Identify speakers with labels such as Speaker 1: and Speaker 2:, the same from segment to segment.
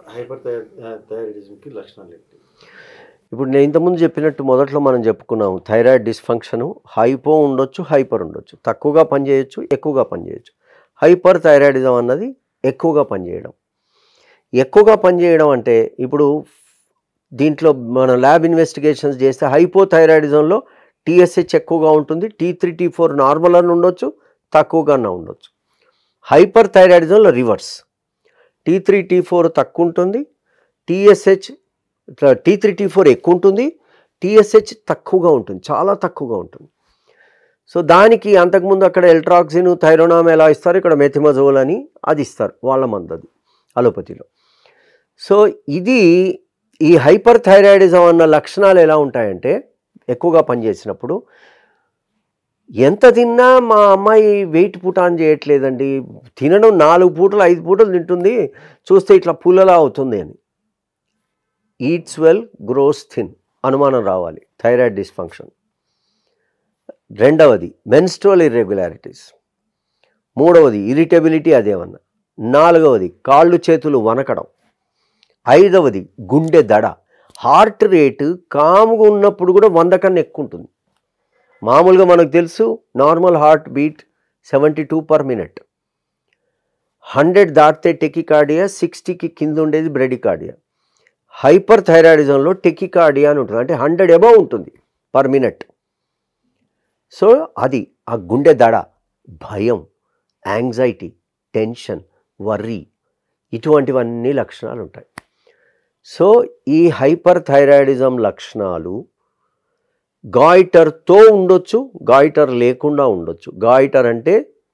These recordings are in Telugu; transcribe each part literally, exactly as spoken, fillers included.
Speaker 1: హైపర్ థైరాయిడిజంకి లక్షణాలు ఏంటి?
Speaker 2: ఇప్పుడు నేను ఇంతకుముందు చెప్పినట్టు మొదట్లో మనం చెప్పుకున్నాము థైరాయిడ్ డిస్ఫంక్షను హైపో ఉండొచ్చు, హైపర్ ఉండొచ్చు, తక్కువగా పనిచేయచ్చు, ఎక్కువగా పనిచేయచ్చు. హైపర్ థైరాయిడిజం అన్నది ఎక్కువగా పనిచేయడం. ఎక్కువగా పనిచేయడం అంటే ఇప్పుడు దీంట్లో మనం ల్యాబ్ ఇన్వెస్టిగేషన్స్ చేస్తే హైపోథైరాయిడిజంలో టీఎస్హెచ్ ఎక్కువగా ఉంటుంది, T three T four normal అని ఉండొచ్చు, తక్కువగానే ఉండొచ్చు. హైపర్ థైరాయిడిజంలో reverse, T three T four తక్కువ ఉంటుంది, TSH T three T four ఎక్కువ ఉంటుంది, టీఎస్హెచ్ తక్కువగా ఉంటుంది, చాలా తక్కువగా ఉంటుంది. సో దానికి అంతకుముందు అక్కడ ఎల్ట్రాక్సిన్ థైరోనామ్ ఎలా ఇస్తారు, ఇక్కడ మెథిమజోల్ అని అది ఇస్తారు వాళ్ళ మందు, అది అలోపతిలో. సో ఇది ఈ హైపర్ థైరాయిడిజం అన్న లక్షణాలు ఎలా ఉంటాయంటే ఎక్కువగా పనిచేసినప్పుడు ఎంత తిన్నా మా అమ్మాయి వెయిట్ పుటాన్ చేయట్లేదండి, తినడం నాలుగు పూటలు ఐదు పూటలు తింటుంది, చూస్తే ఇట్లా పుల్లలా అవుతుంది అని. ఈట్స్ వెల్ గ్రోస్ థిన్ అనుమానం రావాలి, థైరాయిడ్ డిస్ఫంక్షన్. రెండవది మెన్స్ట్రువల్ ఇర్రెగ్యులారిటీస్. మూడవది ఇరిటబిలిటీ, అదేమన్నా. నాలుగవది కాళ్ళు చేతులు వనకడం. ఐదవది గుండె దడ, హార్ట్ రేటు కాముగా ఉన్నప్పుడు కూడా వంద కన్నా ఎక్కువ ఉంటుంది. మామూలుగా మనకు తెలుసు normal heart beat seventy two per minute. Hundred దాటితే టెకికార్డియా, సిక్స్టీకి కింద ఉండేది బ్రెడికార్డియా. హైపర్ థైరాయిడిజంలో టెకికార్డియా అని ఉంటుంది, అంటే హండ్రెడ్ అబవ్ ఉంటుంది పర్ మినిట్. సో అది ఆ గుండె దడ, భయం, యాంగ్జైటీ, టెన్షన్, వర్రీ, ఇటువంటివన్నీ లక్షణాలు ఉంటాయి. సో ఈ హైపర్ థైరాయిడిజం లక్షణాలు గాయిటర్తో ఉండొచ్చు, గాయిటర్ లేకుండా ఉండొచ్చు. గాయిటర్ అంటే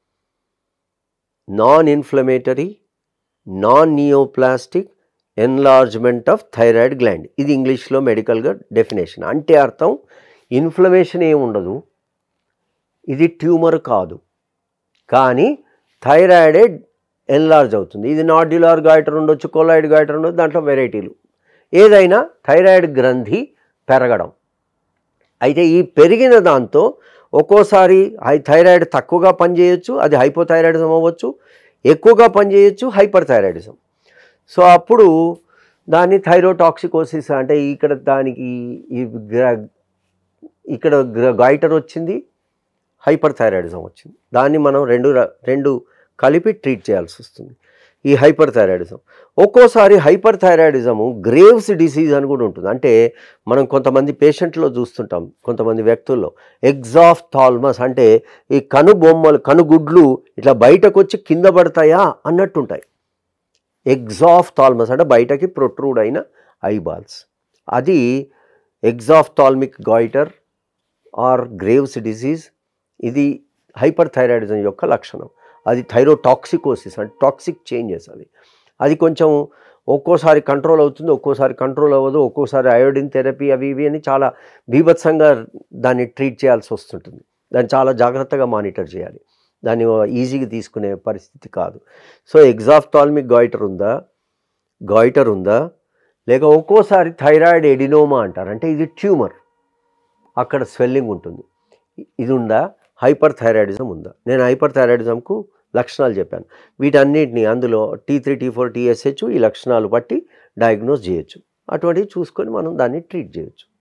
Speaker 2: non inflammatory, non neoplastic enlargement of thyroid gland, ఇది ఇంగ్లీష్లో మెడికల్గా డెఫినేషన్. అంటే అర్థం ఇన్ఫ్లమేషన్ ఏమి ఉండదు, ఇది ట్యూమర్ కాదు, కానీ థైరాయిడే ఎన్లార్జ్ అవుతుంది. ఇది నాడ్యులార్ గాయిటర్ ఉండొచ్చు, కొలాయిడ్ గాయిటర్ ఉండొచ్చు, దాంట్లో వెరైటీలు. ఏదైనా థైరాయిడ్ గ్రంథి పెరగడం. అయితే ఈ పెరిగిన దాంతో ఒక్కోసారి హై థైరాయిడ్ తక్కువగా పనిచేయచ్చు, అది హైపోథైరాయిడిజం అవ్వచ్చు, ఎక్కువగా పనిచేయచ్చు, హైపర్ థైరాయిడిజం. సో అప్పుడు దాన్ని థైరోటాక్సికోసిస్ అంటే ఇక్కడ దానికి ఈ ఇక్కడ గాయిటర్ వచ్చింది, హైపర్ థైరాయిడిజం వచ్చింది, దాన్ని మనం రెండు రెండు కలిపి ట్రీట్ చేయాల్సి వస్తుంది ఈ హైపర్ థైరాయిడిజం. ఒక్కోసారి హైపర్ థైరాయిడిజము గ్రేవ్స్ డిసీజ్ అని కూడా ఉంటుంది. అంటే మనం కొంతమంది పేషెంట్లో చూస్తుంటాం, కొంతమంది వ్యక్తుల్లో ఎగ్జాఫ్థాల్మస్ అంటే ఈ కను బొమ్మలు కనుగుడ్లు ఇట్లా బయటకు వచ్చి కింద పడతాయా అన్నట్టుంటాయి. ఎగ్జాఫ్థాల్మస్ అంటే బయటకి ప్రొట్రూడ్ అయిన ఐబాల్స్, అది exophthalmic goitre or Graves disease. ఇది హైపర్ థైరాయిడిజం యొక్క లక్షణం. అది థైరోటాక్సికోసిస్ అంటే టాక్సిక్ చేంజెస్. అది అది కొంచెం ఒక్కోసారి కంట్రోల్ అవుతుంది, ఒక్కోసారి కంట్రోల్ అవ్వదు, ఒక్కోసారి అయోడిన్ థెరపీ అవి ఇవి అని చాలా బీభత్సంగా దాన్ని ట్రీట్ చేయాల్సి వస్తుంటుంది. దాన్ని చాలా జాగ్రత్తగా మానిటర్ చేయాలి, దాన్ని ఈజీగా తీసుకునే పరిస్థితి కాదు. సో ఎగ్జాఫ్థాల్మిక్ గాయిటర్ ఉందా, గాయిటర్ ఉందా, లేక ఒక్కోసారి థైరాయిడ్ ఎడినోమా అంటారు, అంటే ఇది ట్యూమర్, అక్కడ స్వెల్లింగ్ ఉంటుంది, ఇది ఉందా, హైపర్ థైరాయిడిజం ఉందా. నేను హైపర్ థైరాయిడిజంకు లక్షణాలు చెప్పాను. వీటన్నిటిని అందులో T three T four TSH ఈ లక్షణాలు బట్టి డయాగ్నోస్ చేయొచ్చు. అటువంటివి చూసుకొని మనం దాన్ని ట్రీట్ చేయొచ్చు.